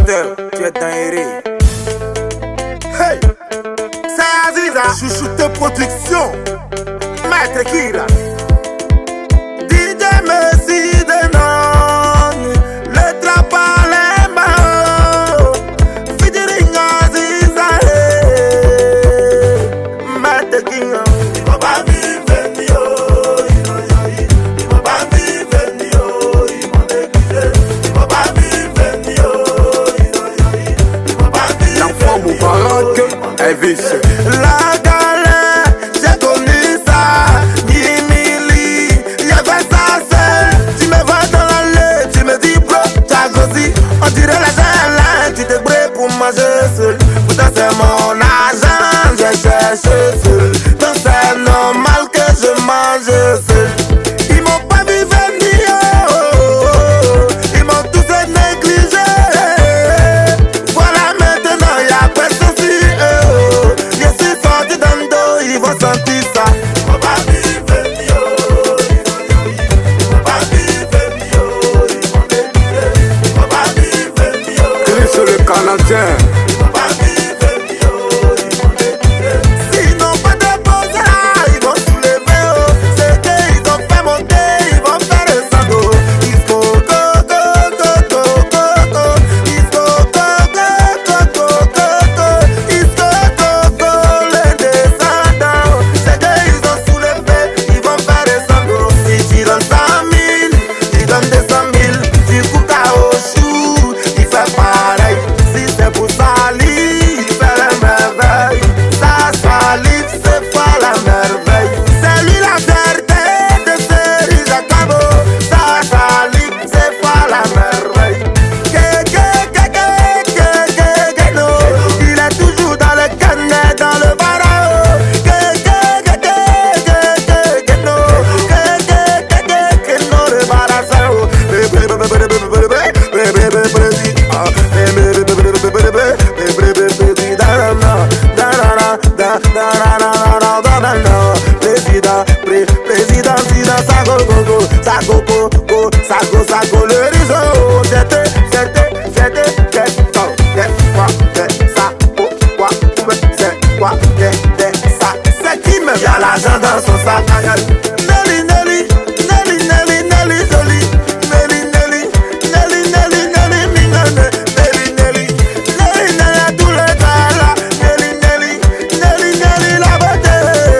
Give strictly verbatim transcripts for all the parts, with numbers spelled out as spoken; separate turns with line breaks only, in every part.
Docteur, tu es dingue. Hey, c'est Aziza, Chouchoute Production, Maître Kira, D J Messi de non, le drapeau les mains, featuring Aziza, Maître Kira. La galère, j'ai connu ça, Mimili, y'avait ça seul. Tu me vois dans l'allée, tu me dis bro, t'as grossi. On dirait la gêne, tu te brûles pour manger seul. Pourtant c'est mon argent, je cherche seul. Donc c'est normal que je mange seul. Ils m'ont pas vu venir, ils m'ont tous négligé. Voilà maintenant y'a personne. Ils vont sentir ça. Ils vont pas vivre, ils vont pas vivre, ils vont délirer. Ils vont pas vivre, Chris sur le Canadien. Ils vont pas vivre, ils vont délirer. S'ils n'ont pas de pause là, ils vont soulever. C'est qu'ils ont fait monter, ils vont faire le sando. Ils go go go go go go go. Ils go go go go go go go. Ils go go go les descendants. C'est qu'ils ont soulevé, ils vont faire des sanglots. Si tu donnes cent mille, tu donnes deux cent mille. Du coup au chou, il fait pareil. Si c'est pour salir, il fait la merveille. Ça salive, c'est pas la merveille. C'est lui la vérité de série Jacobo. Ça salive, c'est pas la merveille. Que que que que que que que no. Il est toujours dans le canet, dans le barreau. Que que que que que que que no. Que que que que que no le barreau. Bébé bébé bébé bébé bébé bébé bébé président. Bébé bébé bébé bébé bébé bébé président. Da da da da da da da da da da. Président, pré président, président, ça go go go, ça go go go, ça go ça go le réseau. C'était c'était c'était c'était quoi c'est ça pourquoi c'est quoi c'est ça c'est qui me y'a l'argent dans son sac. Nelly Nelly Nelly Nelly Nelly jolie. Nelly Nelly Nelly Nelly Nelly mignonne. Nelly Nelly Nelly Nelly à tous les gars là. Nelly Nelly Nelly Nelly la beauté.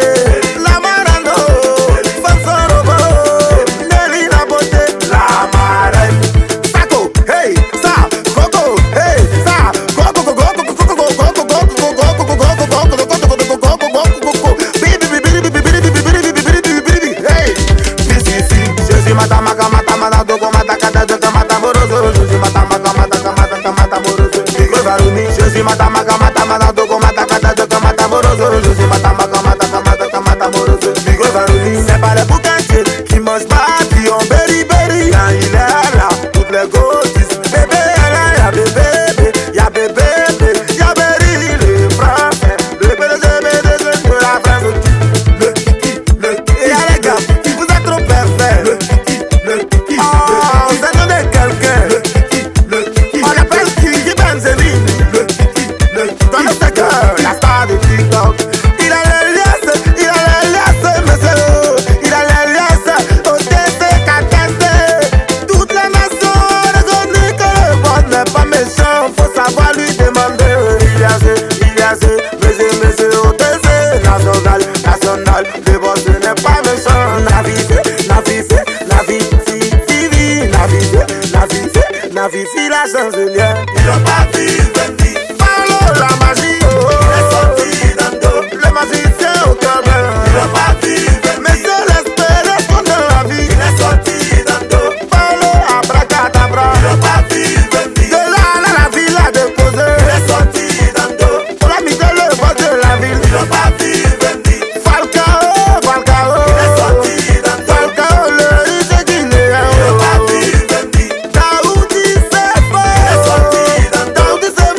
La marano femme sans robot. Nelly la beauté. La marraine. Sako hey ça gogo hey ça gogo gogo gogo gogo gogo gogo gogo gogo gogo gogo gogo gogo gogo. Bibi bibi bibi bibi bibi bibi bibi bibi hey. Si si je suis mata mata mata mata dogo mata kata dogo mata moroso. Je suis mata mata mata mata mata moroso. Bigo varuni je suis mata mata mata mata dogo mata kata dogo mata moroso. Je suis mata mata mata mata mata moroso. Bigo varuni c'est pas les bouquins qui mangent pas qui ont berry berry. Quand il est là toutes les gosses bébé elle y'a bébé y'a bébé y'a berry le français le bébé de la France. Le kiki le kiki y'a les gars vous êtes trop parfaits. Le kiki le kiki oh vous êtes de quelqu'un. Le kiki le kiki on appelle Kiki Benzeline. Le kiki le kiki dans le secteur la star de TikTok. Il a les liasses, il a les liasses monsieur. Il a les liasses au T C K T C. Toutes les nations reconnues que le bon n'est pas méchant. Faut savoir lui demander. Il y a ce, il y a ce, monsieur, monsieur au T C national, national. Le boss n'est pas méchant. Naviguer, naviguer, naviguer, naviguer, naviguer, naviguer, naviguer la chancelière. Il a pas vu venir. Parle la magie. Il est sorti d'un dos. Le magicien au cœur blanc. Il a pas vu venir. Mais c'est l'espérance qu'on a la vie. Il est sorti d'un dos. Parle abracadabra. Il a pas vu venir. De là à la ville a déposé. Il est sorti d'un dos. Pour la mise le vote de la ville. Il a pas vu venir. Falcao, Falcao. Il est sorti d'un dos. Falcao le riche guinéen. Il a pas vu venir. Daoudi c'est fort. Il est sorti d'un dos. Daoudi c'est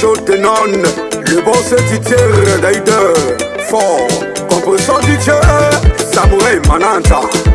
Joe Tenon, le boss titre d'Aider, fort, composant du Dieu, Samouraï Mananta.